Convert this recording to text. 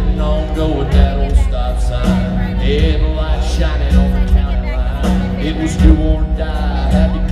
didn't on go with that old stop sign. Headlights shining on the county line. It was do or die. Had to